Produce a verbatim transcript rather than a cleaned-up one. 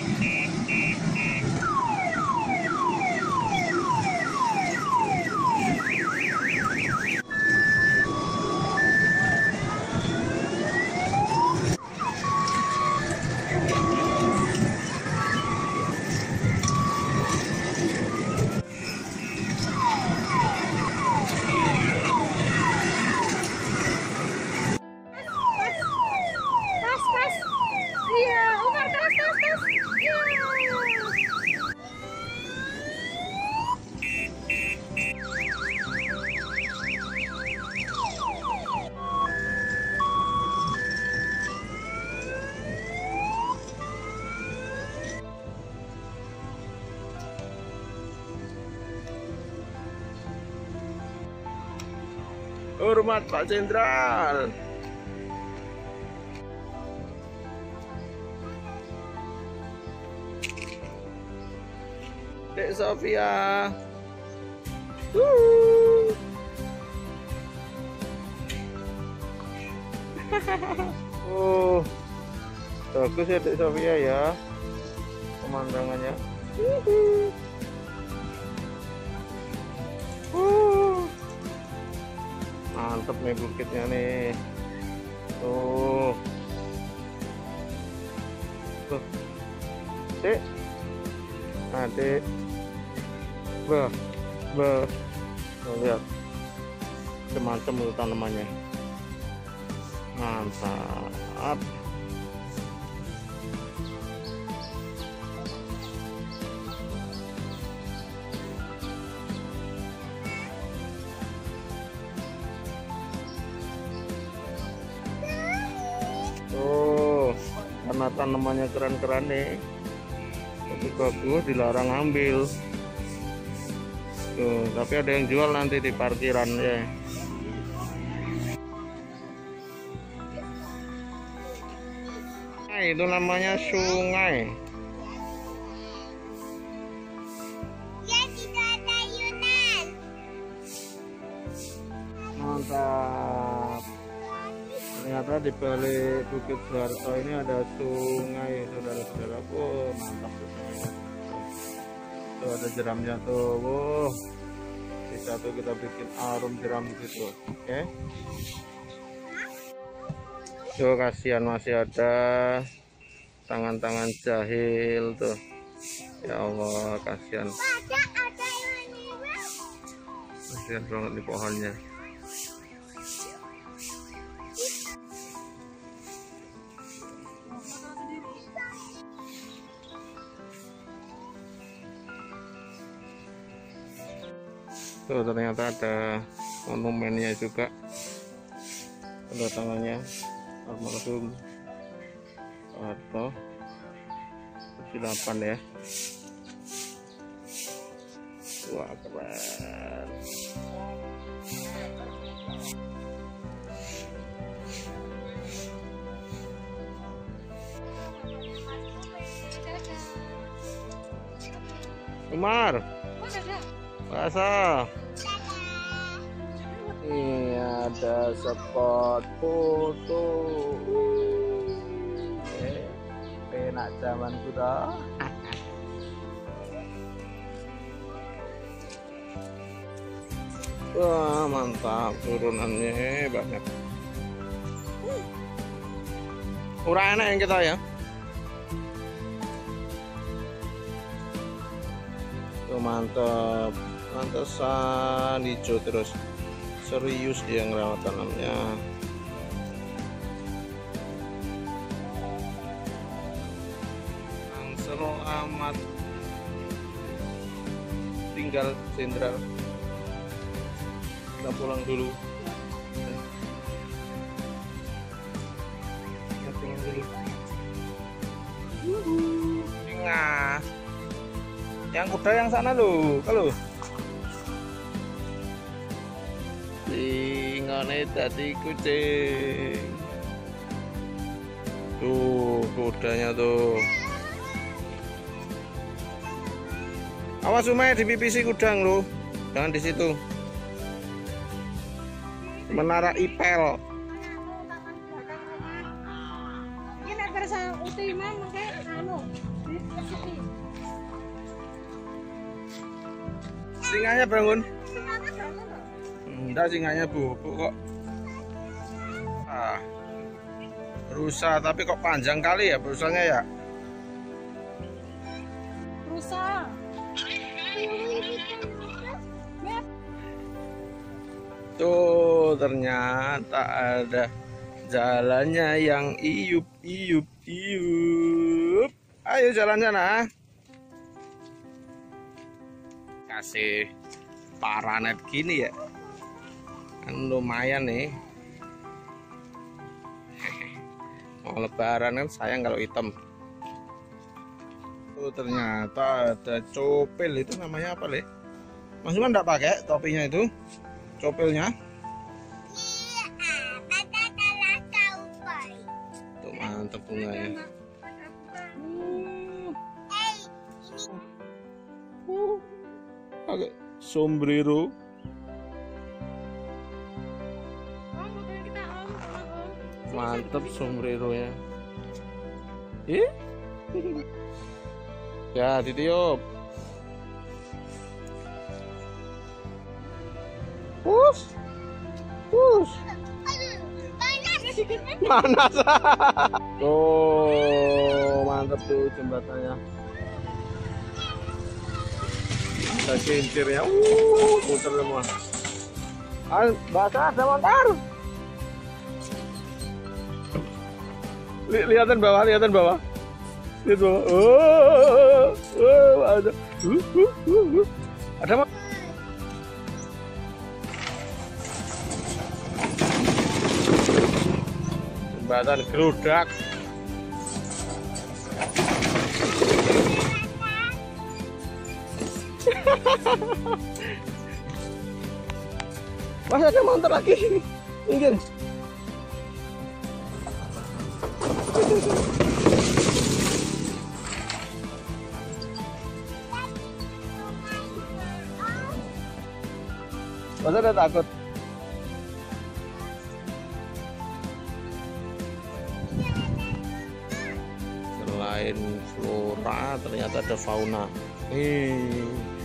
Hormat Pak Jenderal. Dek Sofia. Wuh. Oh, bagus ya Dek Sofia ya pemandangannya. Wuh. Mantep nih bukitnya nih. Tuh. Tuh. Dek. Adik. Bah. Bah. Tuh, lihat. Semacam itu tanamannya. Mantap. Karena tanamannya keren-keren nih, tapi bagus dilarang ambil. Tuh, tapi ada yang jual nanti di parkiran ya. Nah, itu namanya sungai. Ya, tidak ada Yunan. Mantap. Ternyata di balik Bukit Soeharto ini ada sungai, saudara-saudara. Oh, mantap tuh sungainya. Tuh ada jeramnya tuh. Wow. Bisa tuh kita bikin arum jeram gitu. Oke. Okay. Tuh kasihan masih ada tangan-tangan jahil tuh. Ya Allah, kasihan. Kasihan banget di pohonnya. Tuh ternyata ada monumennya juga, tanda tangannya almarhum Soeharto delapan ya. Wah keren. Umar, Masa ini ada spot foto. Eh, enak zaman kuda. Wah mantap, turunannya banyak. Kurang enak yang kita ya. Tuh mantap. Pantesan hijau terus, serius dia ngerawat tanamnya. Selamat tinggal Jenderal, kita pulang dulu. Kita pulang dulu. Ingat, yang kuda yang sana loh, kalau singane tadi kucing. Tuh kudanya tuh. Awas Umay, dipipisi kudang loh. Jangan di situ. Menara Ipel. Ini nek kersa uti mah mengke anu. Singanya bangun. Enggak, singanya bubuk kok. Ah, rusa tapi kok panjang kali ya rusanya ya. Rusa. Tuh ternyata ada jalannya yang iup iup iup. Ayo jalan sana. Kasih paranet gini ya, kan lumayan nih. Mau lebaran kan sayang kalau hitam. Oh ternyata ada copel, itu namanya apa Le? Mas Iman enggak pakai topinya itu, copelnya. Tuh mantep bunganya. Pakai sombrero. Mantep sombrero nya. Ih. Ya ditiup. Pus. Pus. Panas. Tuh mantep tuh jembatannya. Ada kincirnya. Uh, muter semua. Ah, basah ada motor. Lihatan bawah, lihatan bawah. Lihat bawah. Oh, oh, ada. Uh, uh, uh, uh. Ada apa? Jembatan gerudak. Mas ada motor lagi. Minggir. Masa udah takut? Selain flora ternyata ada fauna. Nih.